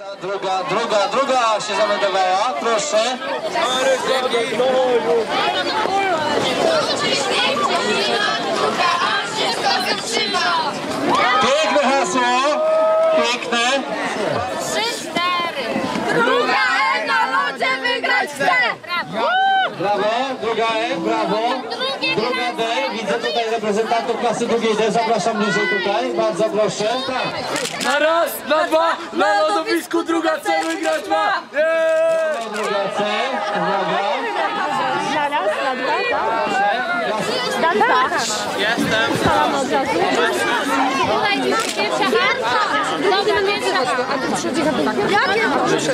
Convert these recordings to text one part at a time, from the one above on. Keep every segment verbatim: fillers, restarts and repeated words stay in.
Druga, druga, druga się zameldowała, proszę. Piękne hasło, piękne. Trzy, cztery. Druga E na lodzie wygrać chce. Brawo, druga E, brawo. Druga D, widzę tutaj reprezentantów klasy drugiej D, zapraszam bliżej tutaj, bardzo proszę. Tak. Na raz, na dwa, na lodowisku druga C wygrać ma! Brawo, druga C, uwaga. Na raz, na dwa, tak? Na dwa. Jestem. Stalam od razu. Tutaj pierwsza A. Dobra, pierwsza A. A tu trzeci gatunek. Jakie?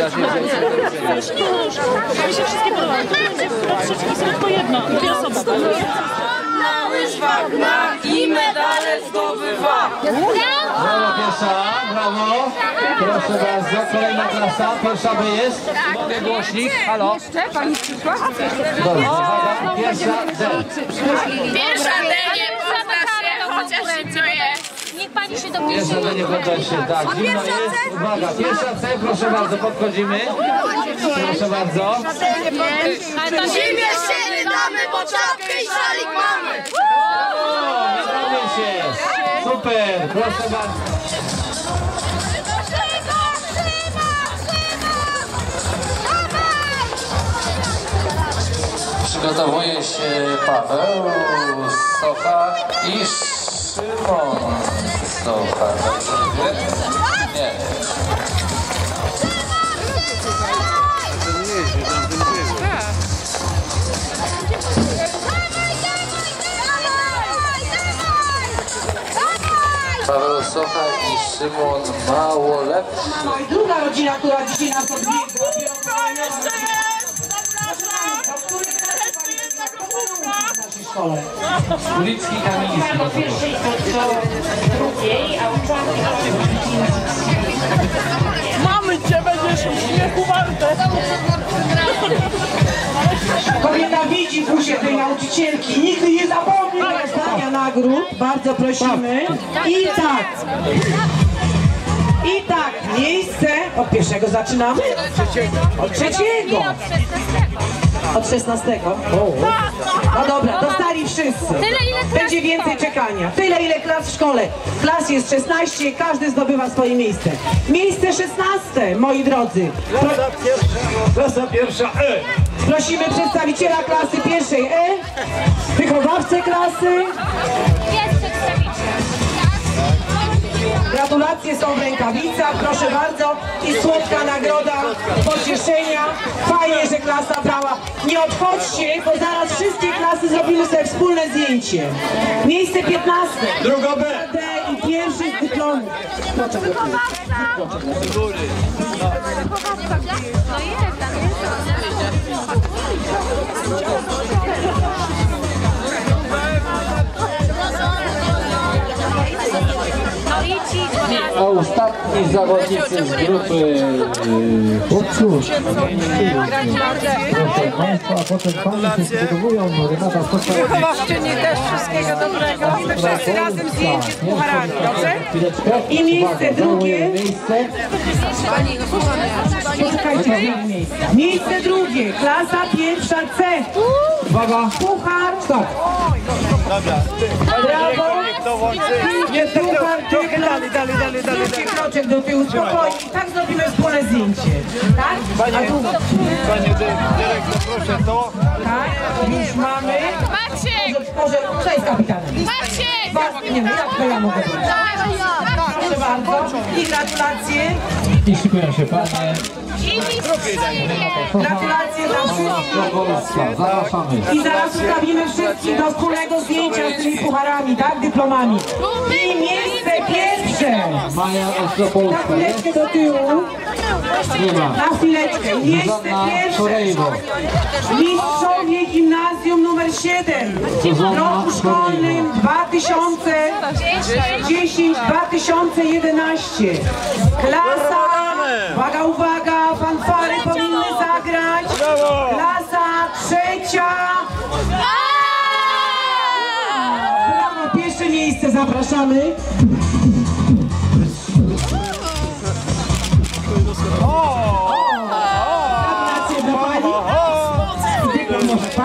Mi się wszystkie podobają. To będzie trzeci jest tylko jedno, dwie osoby. Na łyżwach ma i medale zdobywa. Brawo, pierwsza A, brawo. Proszę bardzo, kolejna klasa, pierwsza B jest. Mogę głośnik? Halo? Jeszcze? Pani przyszła? Dobrze, uwaga, pierwsza D. Pierwsza D nie podda się, chociaż się czuje. Niech pani się dopisze. Pierwsza D nie podda się, tak, zimno jest. Uwaga, pierwsza C, proszę bardzo, podchodzimy. Proszę bardzo. Zimie się nie damy, bo czapkę i szalik mamy. O, nie damy się. Super, proszę bardzo. Przygotowuje się Paweł Socha i Szymon Socha. Nie. Paweł Socha i Szymon Małolepszy. No i druga rodzina, która dzisiaj nas odwiedza. Ulicki Kamiński. Do pierwszej do drugiej, a uczłanki Mamy cię, będziesz śmiechu warte. Kobieta widzi w usie tej nauczycielki. Nigdy nie zapomni rozdania nagród. Bardzo prosimy. I tak. I tak, miejsce. Od pierwszego zaczynamy? Od trzeciego. Od szesnastego. No dobra, dostali wszyscy. Będzie więcej czekania. Tyle, ile klas w szkole. Klas jest szesnaście, każdy zdobywa swoje miejsce. Miejsce szesnaste, moi drodzy. Pro... Klasa pierwsza E. Prosimy przedstawiciela klasy pierwszej E, wychowawcę klasy. Jest przedstawiciel. Gratulacje są w rękawicach, proszę bardzo. I słodka nagroda pocieszenia. Fajnie, że klasa brała. Nie odchodźcie, bo zaraz wszystkie klasy zrobimy sobie wspólne zdjęcie. Miejsce piętnaste. Druga B. D i pierwszy z dyplomów. Wychowawca. No i tak tam No i ci A ostatni zawodnicy z grupy chłopców. Proszę Państwa, a potem Pani się przygotowują. Renata Stoczka. Wychowawczyni też wszystkiego dobrego. My wszyscy razem zdjęcie z pucharami, dobrze? I miejsce drugie. Miejsce. Poczekajcie, miejsce. Miejsce drugie, klasa pierwsza C. Uwaga. Puchar. Stop. Brawo. Nie, tak, Puchar, trochę dyplom. dalej, dalej, dalej, dalej. Zróbcie kroczek do tyłu, spokojnie. I tak zrobimy wspólne zdjęcie. Tak? A tu, Panie dyrektor, proszę to. tak? Już mamy. Maciek! Może, kto jest kapitanem? Maciek! Was, nie wiem, jak to ja mogę być? Proszę bardzo. I gratulacje. I szykują się Panie. I mistrzowie! Gratulacje dla wszystkich. Polska. Zapraszamy. I zaraz ustawimy wszystkich do wspólnego zdjęcia z tymi pucharami, tak? Dyplomami. I miejsce pierwsze. Maja Na Ostropolska. chwileczkę do tyłu. Nie ma. Na chwileczkę. Miejsce Zuzanna pierwsze. Korejwo. Mistrzowie gimnazjum numer siedem. W roku szkolnym dwa tysiące dziesięć dwa tysiące jedenaście. Klasa, uwaga, uwaga, fanfary powinny zagrać. Klasa trzecia. Brawo, pierwsze miejsce zapraszamy.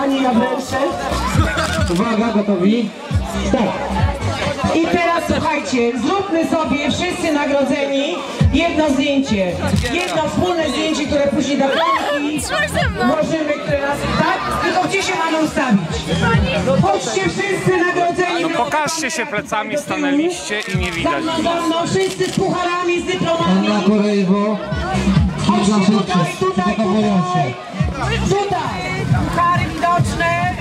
Kochani, ja wręczę. Uwaga, gotowi? Start. I teraz słuchajcie, zróbmy sobie wszyscy nagrodzeni jedno zdjęcie. Jedno wspólne zdjęcie, które później do klamki możemy, które nas, tak? Tylko gdzie się mamy ustawić? Chodźcie wszyscy nagrodzeni. No pokażcie się plecami, stanęliście i nie Za widać. mną, za mną, wszyscy z pucharami, z dyplomami. Anna Korejwo. Kilka Chodźcie rzeczy. tutaj, tutaj, Zachowują się. tutaj. Tutaj. Puchary widoczne.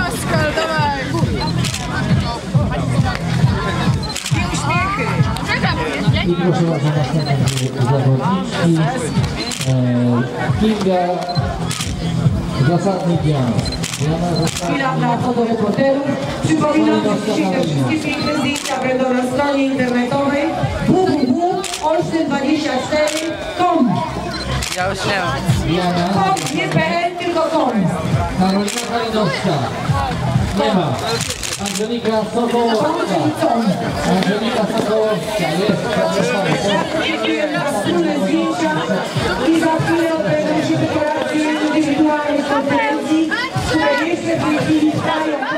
I uśmiechy. I proszę bardzo, następne zawodniczki. E, Kinga. Zasadnik Jan. Chwila dla fotoreporterów. Przypominam, że dzisiaj te wszystkie piękne zdjęcia będą na stronie internetowej w w w kropka olsztyn dwadzieścia cztery kropka com. Ja już nie mam. Jana. Com, nie pe el, tylko com. Karolina Kalinowska. Nie ma. Angelika Sokołowska. Angelika Sokołowska. Jest. Dziękuję za wspólne zdjęcia i za chwilę odbędą się dekoracje indywidualnej konferencji, które jeszcze w tej chwili trwają.